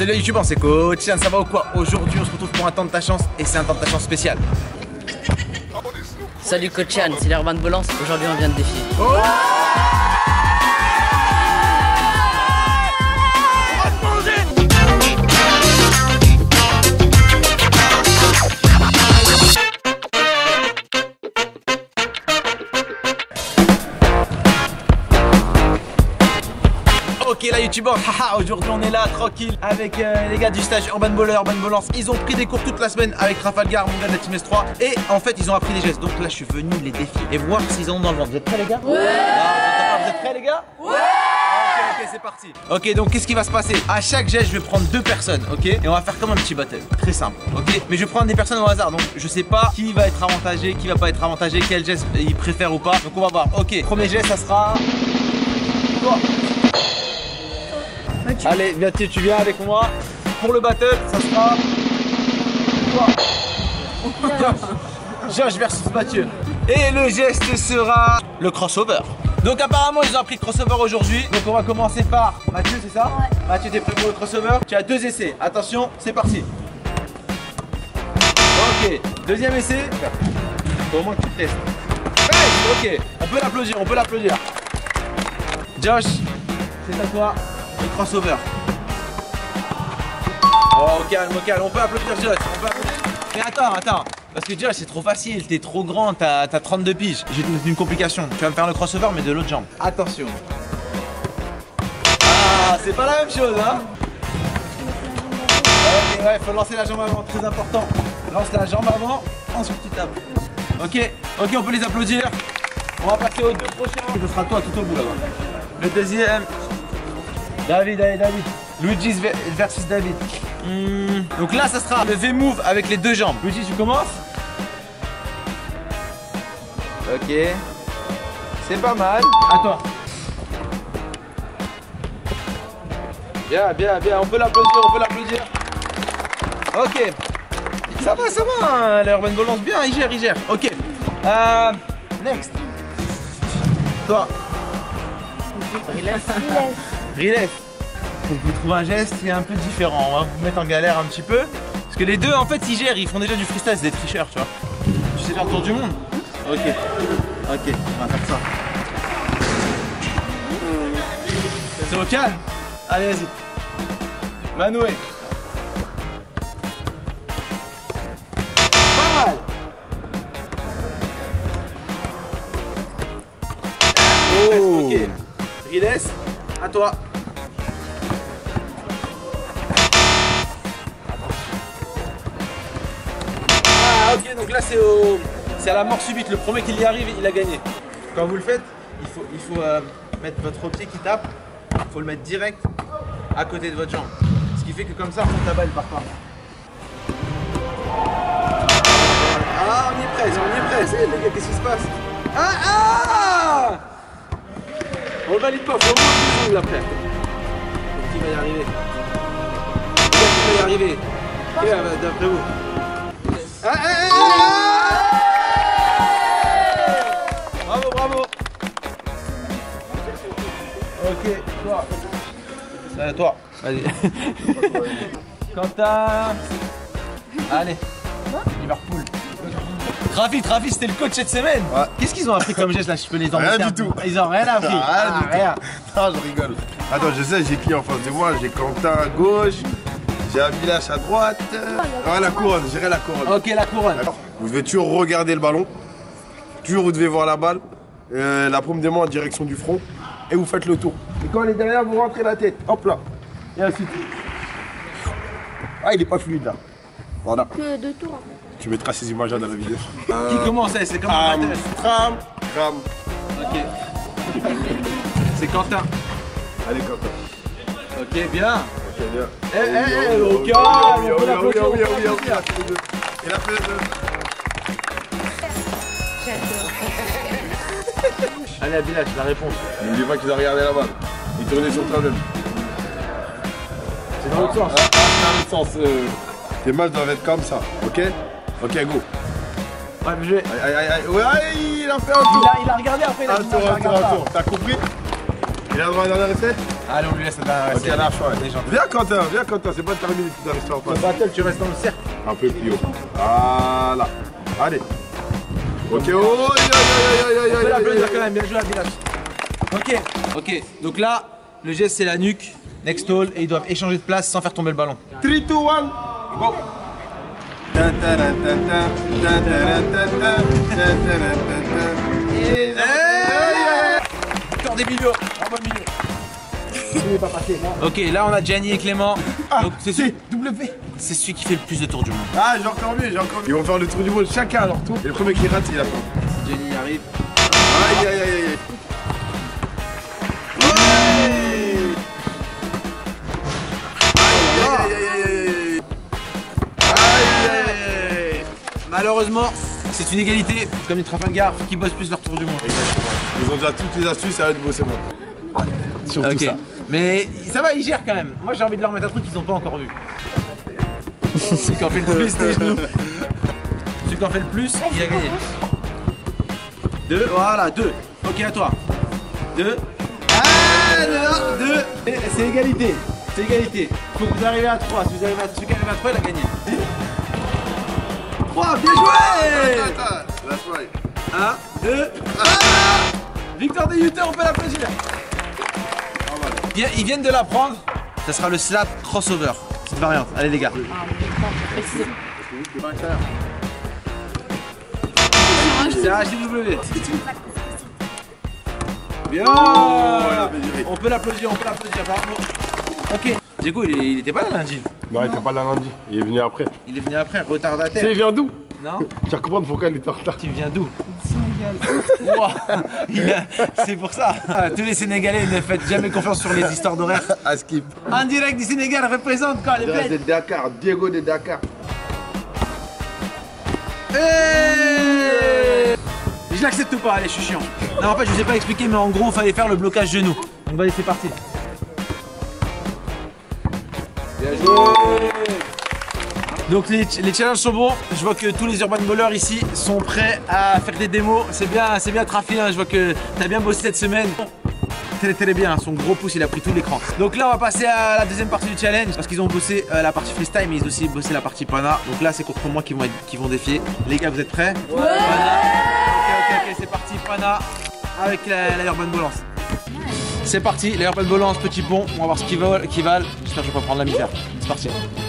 Salut YouTube, c'est Coach Yann, ça va ou quoi? Aujourd'hui on se retrouve pour un temps de ta chance et c'est un temps de ta chance spécial. Salut Coach Yann, c'est l'Urban Volance, aujourd'hui on vient de défier. Oh, ok la youtubeur, haha, aujourd'hui on est là tranquille avec les gars du stage Urban Baller, Urban Volance. Ils ont pris des cours toute la semaine avec Trafalgar, mon gars de la Team S3. Et en fait ils ont appris des gestes. Donc là je suis venu les défier et voir s'ils en ont dans le ventre. Vous êtes prêts les gars? Ouais. Vous êtes prêts les gars? Ouais. Ok, c'est parti. Ok, donc qu'est-ce qui va se passer? À chaque geste je vais prendre deux personnes, ok? Et on va faire comme un petit battle, très simple, ok? Mais je vais prendre des personnes au hasard, donc je sais pas qui va être avantagé, qui va pas être avantagé, quel geste ils préfèrent ou pas. Donc on va voir, ok. Premier geste ça sera... Toi. Allez, viens, tu viens avec moi. Pour le battle, ça sera... Toi. Josh versus Mathieu. Et le geste sera le crossover. Donc apparemment ils ont appris le crossover aujourd'hui. Donc on va commencer par Mathieu, c'est ça? Ouais. Mathieu, t'es prêt pour le crossover? Tu as deux essais. Attention, c'est parti. Ok, deuxième essai. Faut au moins que tu testes. Hey, ok, on peut l'applaudir, on peut l'applaudir. Josh, c'est à toi. Le crossover. Oh, calme, calme. On peut applaudir Josh. On peut applaudir. Mais attends. Parce que Josh, c'est trop facile. T'es trop grand. T'as 32 piges. J'ai une complication. Tu vas me faire le crossover, mais de l'autre jambe. Attention. Ah, c'est pas la même chose, hein. Ok, ouais, faut lancer la jambe avant. Très important. Lance la jambe avant. Ensuite, tu tapes. Ok, on peut les applaudir. On va passer aux deux prochains. Ce sera toi tout au bout là-bas. Le deuxième. David. Luigi versus David. Donc là, ça sera le V-move avec les deux jambes. Luigi, tu commences? Ok. C'est pas mal. À toi. Bien. On peut l'applaudir. Ok. Ça va, hein. L'Urban Volance bien. Il gère. Ok. Next. Toi. Riles. Faut que vous trouviez un geste qui est un peu différent. On va vous mettre en galère un petit peu. Parce que les deux, en fait, ils gèrent. Ils font déjà du freestyle. C'est des tricheurs, tu vois. Tu sais faire le tour du monde? Ok, on va faire ça. C'est au calme. Allez, vas-y. Manoué. Pas mal. Oh. Ok. Riles, à toi. Ok, donc là c'est à la mort subite. Le premier qui y arrive, il a gagné. Quand vous le faites, il faut mettre votre pied qui tape. Il faut le mettre direct à côté de votre jambe. Ce qui fait que comme ça, ta balle part pas. Ah, on y est presque. Les gars, qu'est-ce qui se passe? Ah on le valide pas, faut au moins 2 secondes après. Qui va y arriver? Qui va y arriver? D'après vous? Bravo. Ok, toi. Toi. Vas-y. Quentin. Allez. Liverpool. Travis, c'était le coach cette semaine. Ouais. Qu'est-ce qu'ils ont appris comme geste là? Je peux les embêter. Rien du tout. Ils ont rien appris. Rien. Non, je rigole. Attends, je sais, j'ai qui en face de moi? J'ai Quentin à gauche. J'ai Abilash à droite. Ah, la couronne, j'irai la couronne. Ok, la couronne. Alors, vous devez toujours regarder le ballon. Toujours, vous devez voir la balle. La paume des mains en direction du front. Et vous faites le tour. Et quand elle est derrière, vous rentrez la tête. Hop là. Et ainsi de suite. Ah, il est pas fluide là. Voilà. Que 2 tours. Tu mettras ces images là dans la vidéo. Qui commence? C'est comme un battle. Tram. Ok. C'est Quentin. Allez, Quentin. Ok, bien. Ok, bien. Au calme. Oui. Et la fête. Allez, Abilash, la réponse. N'oubliez pas qu'ils ont regardé la balle. Ils tournaient sur toi-même. C'est dans l'autre sens. C'est dans l'autre sens. Tes matchs doivent être comme ça, ok? Ok, go. Ouais, mais je vais. Aïe. Ouais, il a fait un tour. Il a regardé après, il a dit un tour. T'as compris? Il a le droit à un dernier essai? Allez, on lui laisse la Ok, à la fin. Viens Quentin, c'est pas terminé, tu dois rester en face. Battle, tu restes dans le cercle. Un peu plus haut. Voilà. Allez. Ok, oh, On peut l'applaudir quand même, bien joué à Village. Ok, donc là, le geste c'est la nuque, next hold, et ils doivent échanger de place sans faire tomber le ballon. 3, 2, 1, go. Encore des milieux, en bon milieu. Ok, là on a Gianni et Clément. Donc c'est celui qui fait le plus de tours du monde. Ah, j'ai encore mieux. Ils vont faire le tour du monde chacun à leur tour. Et le premier qui rate, il a pas. Gianni arrive. Aïe. Malheureusement, c'est une égalité. Comme les Trafalgar, faut qu'ils bossent plus leur tour du monde. Ils ont déjà toutes les astuces, ça va être bosser moins. Surtout ça. Mais ça va, ils gèrent quand même. Moi j'ai envie de leur mettre un truc qu'ils n'ont pas encore vu. Celui qui en fait le plus des genoux. Celui qui en fait le plus, il a gagné. 2, voilà, 2. Ok, à toi. 2. Ah, 2. C'est égalité. C'est égalité. Faut que vous arriviez à 3. Si vous arrivez à, celui qui arrive à 3, il a gagné. 3, bien joué. That's right. 1, 2. Victoire des Utah, on peut l'applaudir. Ils viennent de l'apprendre. Ça sera le slap crossover. Petite variante. Allez les gars. C'est un HW. Bien. On peut l'applaudir, bravo. Ok. Du coup, il était pas là lundi. Non, il était pas là lundi. Il est venu après. Il est venu après, retardataire. Il vient d'où? Non. Tu vas comprendre pourquoi il était en retard. Tu viens d'où? C'est pour ça. Tous les Sénégalais ne faites jamais confiance sur les histoires d'horaire. À skip. En direct du Sénégal représente quoi les De bêtes. Dakar, Diego de Dakar. Je l'accepte pas, allez, je suis chiant. Non, en fait, je vous ai pas expliqué, mais en gros, il fallait faire le blocage genou. Donc, allez, c'est parti. Bien joué. Donc, les challenges sont bons. Je vois que tous les urban bowlers ici sont prêts à faire des démos. C'est bien Trafi, hein. Je vois que t'as bien bossé cette semaine. Très bien, son gros pouce il a pris tout l'écran. Donc là on va passer à la deuxième partie du challenge parce qu'ils ont bossé la partie freestyle mais ils ont aussi bossé la partie pana. Donc là c'est contre moi qui vont défier. Les gars vous êtes prêts? Ouais. Ok, c'est parti pana avec la urban balance. C'est parti, la urban balance, petit pont, on va voir ce qu'ils valent. J'espère que je vais pas prendre la mi-terre. C'est parti.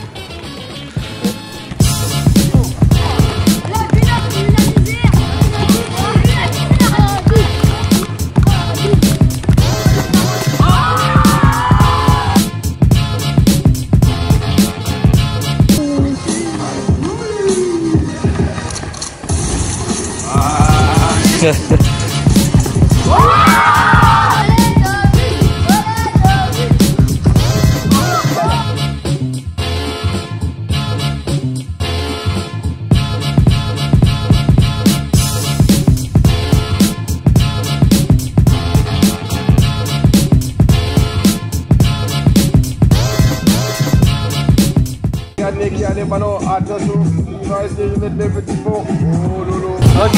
Regardez qui a les ballons, attention, il va essayer de mettre les petits ponts. Oh lolo. Ok,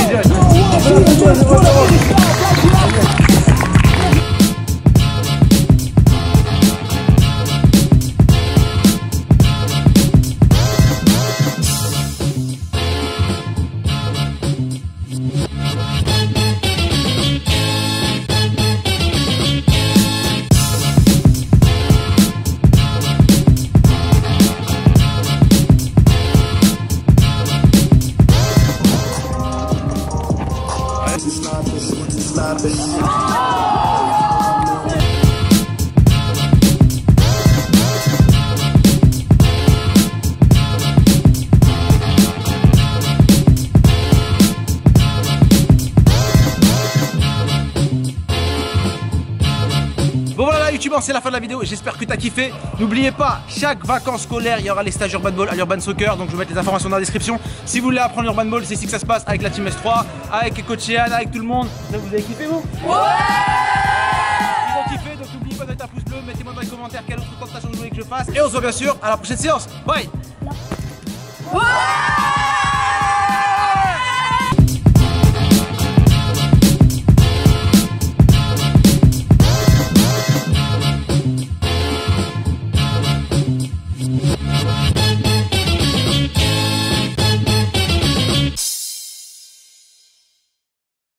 Bon voilà youtubeur, c'est la fin de la vidéo, j'espère que t'as kiffé. N'oubliez pas, chaque vacances scolaires, il y aura les stages Urban Ball à Urban Soccer. Donc je vais mettre les informations dans la description. Si vous voulez apprendre l'Urban Ball, c'est ici que ça se passe avec la Team S3, avec coach Yann, avec tout le monde. Donc vous avez kiffé vous? Ouais. Ils ont kiffé, donc n'oubliez pas de mettre un pouce bleu, mettez-moi dans les commentaires quelle autre tentation vous voulez que je fasse. Et on se voit bien sûr à la prochaine séance. Bye. Ouais.